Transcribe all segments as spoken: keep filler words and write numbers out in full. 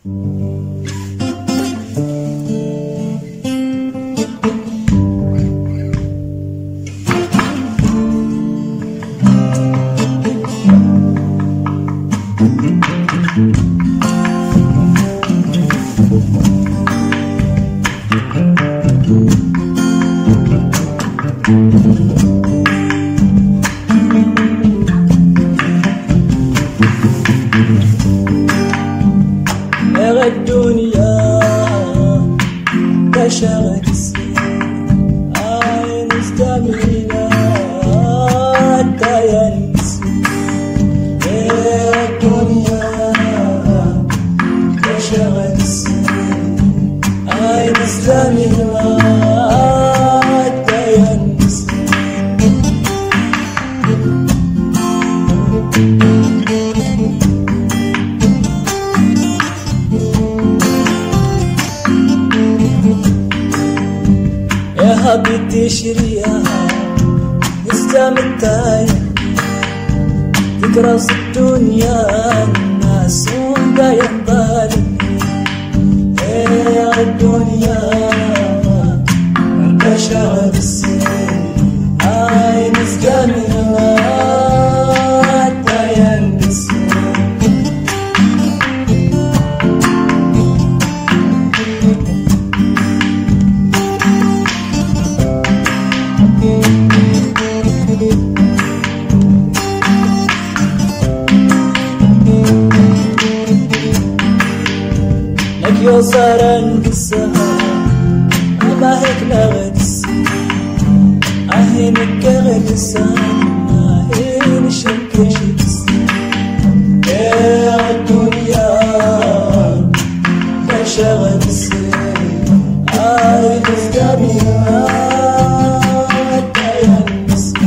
الدنيا بشرت عين استمينا حتى ينسي الدنيا بشرت عين استمينا حتى ينسي يا حبيبتي شريها مستمتعي تكرس الدنيا الناس ودا ينضالي يا الدنيا بشر السنين عين مستمتعي حتى ينسي لك يوصرن بالسهر أما هيك نغدس عهينك غدسان عهين شكشكس يا الدنيا بشغل السين عهين استمينا حتى ينسي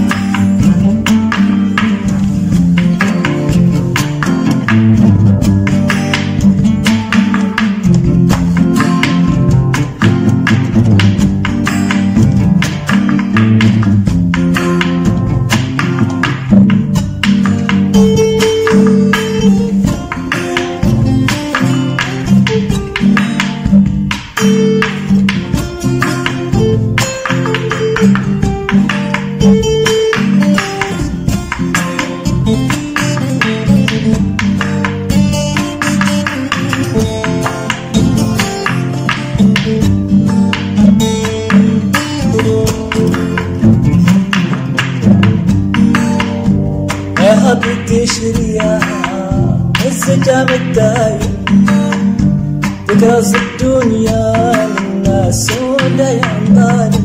يا حبيبتي شريها السجام الدايم تكرس الدنيا للناس ولا ينضالي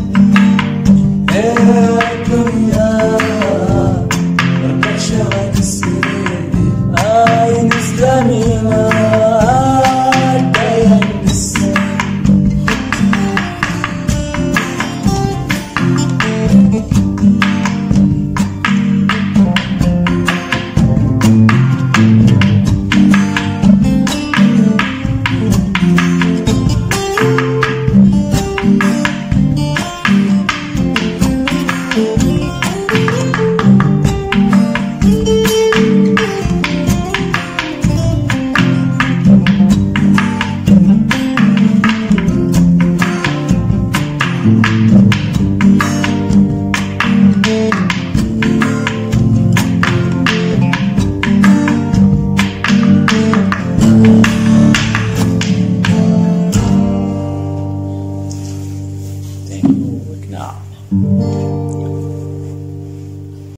يا الدنيا بشرت السنين عين استمينا حتى ينسي Thank you. Now.